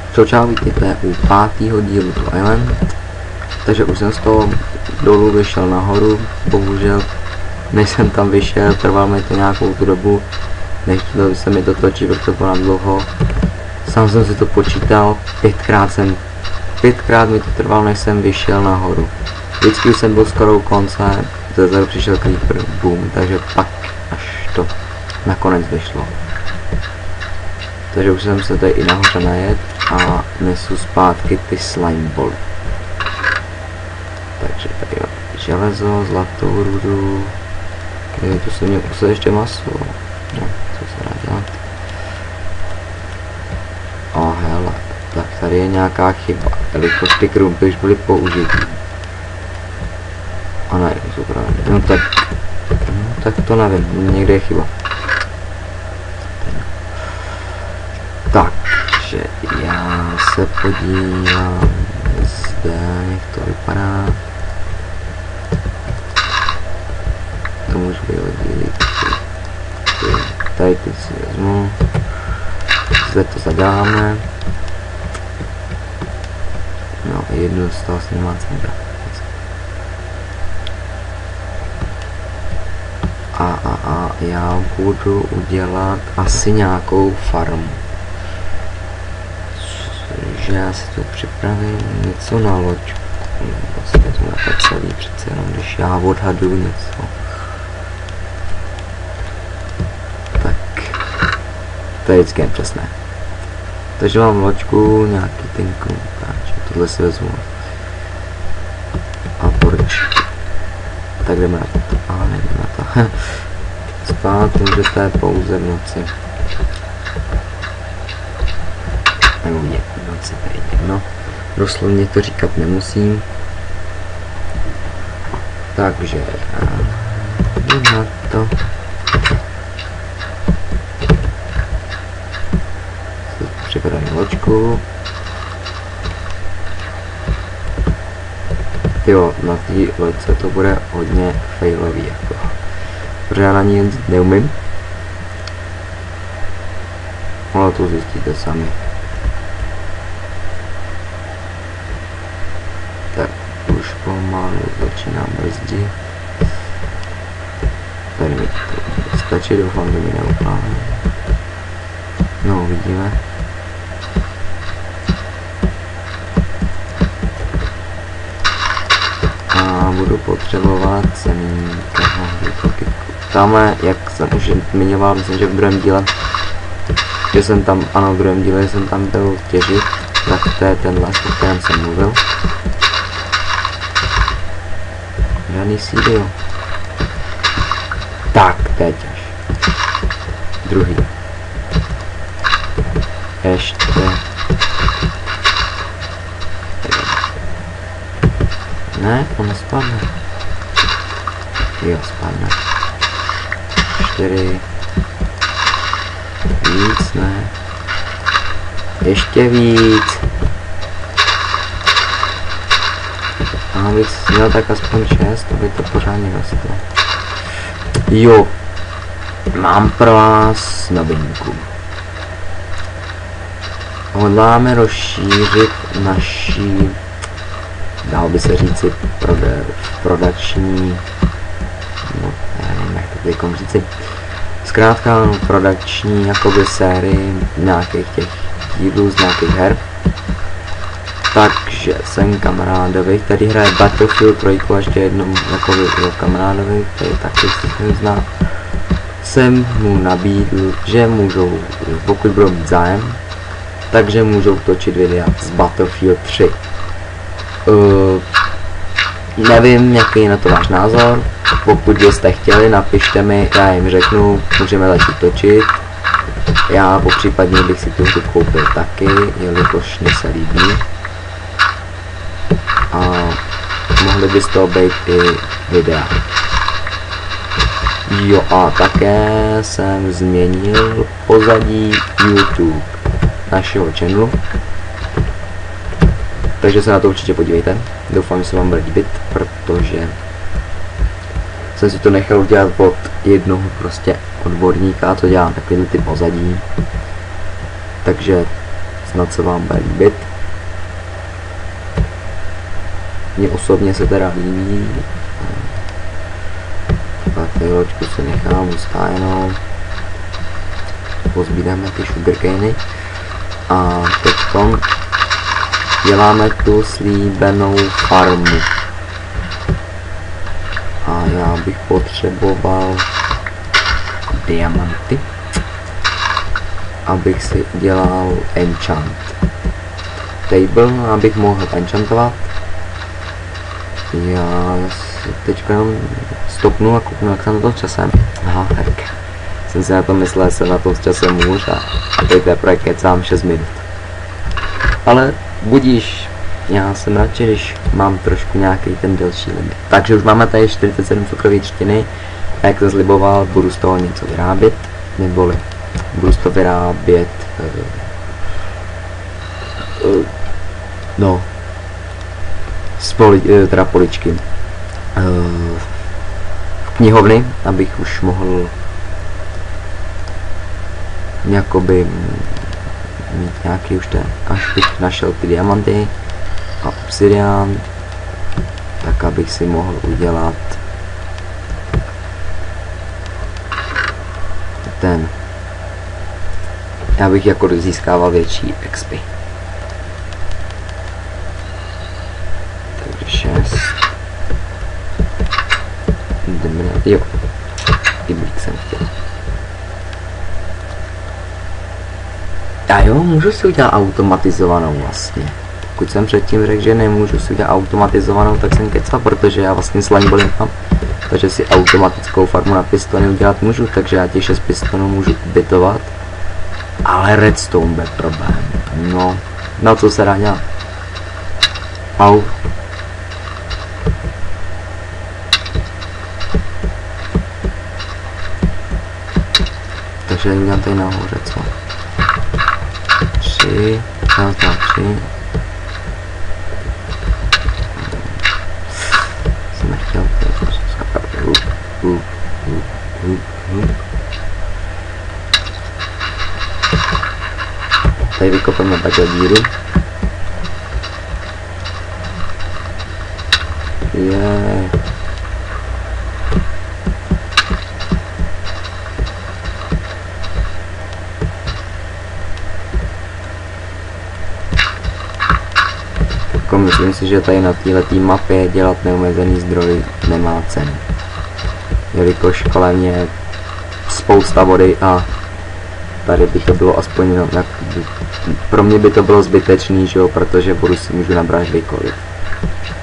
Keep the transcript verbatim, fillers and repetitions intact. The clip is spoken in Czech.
Čau čau, vítejte u pátého dílu To Island. Takže už jsem z toho dolů vyšel nahoru, bohužel než jsem tam vyšel, trval mi to nějakou tu dobu, nechtělo se mi to točit, protože to bylo dlouho. Sám jsem si to počítal, pětkrát jsem, pětkrát mi to trvalo, než jsem vyšel nahoru. Vždycky už jsem byl skoro u konce, zezadu přišel creeper, boom, takže pak až to nakonec vyšlo. Takže už jsem se tady i nahoře najet a nesu zpátky ty slime ball. Takže tady jo, železo, zlatou rudu, je, tu se mě posledně ještě maso, no, co se dá dělat. O hele, tak tady je nějaká chyba, jelikož ty krumpy už byly použitý. A ne, jsou právě, no tak, no tak to nevím, někde je chyba. Takže já se podívám zde, jak to vypadá. To můžu vyhodit. Tady teď si vezmu. Zde to zadáme. No jednu z toho snímat jsem dá. A, a, a já budu udělat asi nějakou farmu. Že já si tu připravím něco na loďku. Vlastně to na to celý přece jenom, když já odhaduju něco. Tak. To je vždycky nepřesné. Takže mám loďku, nějaký ten krumpáč. Tohle si vezmu. A proč? Tak jdeme na to. Ale nejdeme na to. Spát můžete pouze v noci. Nebo mě v noci, to je jedno. Doslovně to říkat nemusím. Takže jdu na to. Připadám loďku. Jo, na té loďce to bude hodně failový, jako. Protože já na ní jezdit neumím. Ale to zjistíte sami. Tak už pomalu začínám brzdit. Tady mi to stačí, doufám, že mi neupálí. No, uvidíme. A budu potřebovat semínka. Tamhle, jak jsem už zmiňoval, myslím, že v druhém díle, že jsem tam, ano, v druhém díle jsem tam byl těžit, tak to je ten les, o kterém jsem mluvil. Žádný síly, jo. Tak, teď až. Druhý. Ještě. Ne, to nespadne. Jo, spadne. Čtyři. Víc, ne. Ještě víc. A víc měl tak aspoň šest, aby to pořádně rostlo. Jo. Mám pro vás novinku. Hodláme rozšířit naší, dalo by se říci, proda prodační, no, já nevím, jak to teďkom říci, zkrátka no, prodační jakoby sérii nějakých těch dílů z nějakých her. Takže jsem kamarádovi, který hraje Battlefield tři a ještě jednou jakoby jeho kamarádovi, který taky si zná, jsem mu nabídl, že můžou, pokud budou mít zájem, takže můžou točit videa z Battlefield tři. Uh, nevím, jaký je na to váš názor. Pokud byste chtěli, napište mi, já jim řeknu, můžeme začít točit. Já popřípadně bych si tu hru koupil taky, jelikož mě se líbí. A mohli by z toho být i videa. Jo, a také jsem změnil pozadí YouTube našeho channelu. Takže se na to určitě podívejte. Doufám, že se vám bude líbit, protože jsem si to nechal udělat od jednoho prostě odborníka, co dělá takový ty pozadí. Takže snad se vám bude líbit. Mně osobně se teda líbí. Tak loďku si nechám ustájenou. Pozbíráme ty sugarcany. A teď děláme tu slíbenou farmu. A já bych potřeboval diamanty, abych si udělal enchant table, abych mohl enchantovat. Já teď jenom stopnu a kouknu, jak jsem na tom časem. Aha, tak jsem si na to myslel, že jsem na tom časem můž a, a teď teprve kecám šest minut. Ale budíš, já jsem radši, když mám trošku nějaký ten delší limit. Takže už máme tady čtyřicet sedm cukrové třtiny a jak to zliboval, budu z toho něco vyrábět, neboli budu z toho vyrábět uh, uh, no z poli, uh, teda poličky uh, knihovny, abych už mohl jakoby mít nějaký už ten, až bych našel ty diamanty a obsidian, tak abych si mohl udělat ten, já bych jako získával větší X P. Takže šest. Jdeme na, jo, kyblík jsem chtěl. A jo, můžu si udělat automatizovanou vlastně. Pokud jsem předtím řekl, že nemůžu si udělat automatizovanou, tak jsem kecal, protože já vlastně slangboly mám. Takže si automatickou farmu na pistony udělat můžu, takže já těch šest pistonů můžu ubytovat. Ale redstone bude problém. No, no co se dá dělat? Au. Takže udělám tady nahoře, co? Tři, raz, dva, tři. Jsem nechtěl to. Uh, uh, uh, uh, uh. Tady vykopeme takhle díru. Je. Jako myslím si, že tady na této mapě dělat neomezený zdroj nemá cenu. Jelikož kolem je spousta vody a tady by to bylo aspoň no, jak, pro mě by to bylo zbytečný, že jo, protože vodu si můžu nabrat kdykoliv.